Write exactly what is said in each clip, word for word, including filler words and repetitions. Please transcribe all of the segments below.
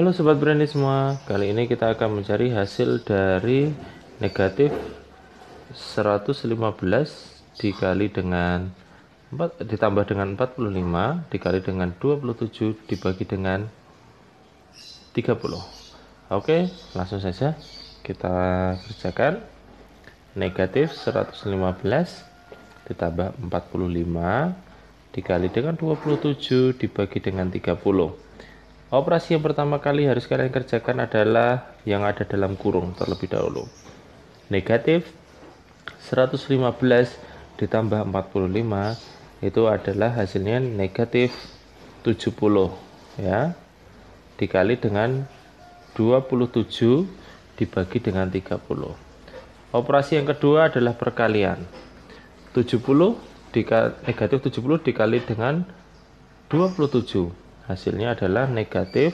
Halo Sobat Berani semua, kali ini kita akan mencari hasil dari negatif seratus lima belas dikali dengan empat, ditambah dengan empat puluh lima dikali dengan dua puluh tujuh dibagi dengan tiga puluh. Oke, langsung saja kita kerjakan. Negatif seratus lima belas ditambah empat puluh lima dikali dengan dua puluh tujuh dibagi dengan tiga puluh. Operasi yang pertama kali harus kalian kerjakan adalah yang ada dalam kurung terlebih dahulu. Negatif seratus lima belas ditambah empat puluh lima itu adalah hasilnya negatif tujuh puluh ya, dikali dengan dua puluh tujuh dibagi dengan tiga puluh. Operasi yang kedua adalah perkalian. tujuh puluh dikali, negatif tujuh puluh dikali dengan dua puluh tujuh, hasilnya adalah negatif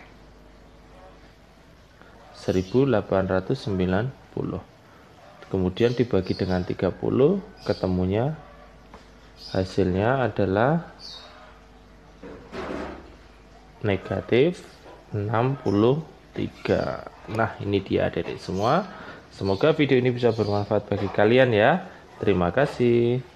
seribu delapan ratus sembilan puluh. Kemudian dibagi dengan tiga puluh, ketemunya hasilnya adalah negatif enam puluh tiga. Nah, ini dia adik-adik semua. Semoga video ini bisa bermanfaat bagi kalian ya. Terima kasih.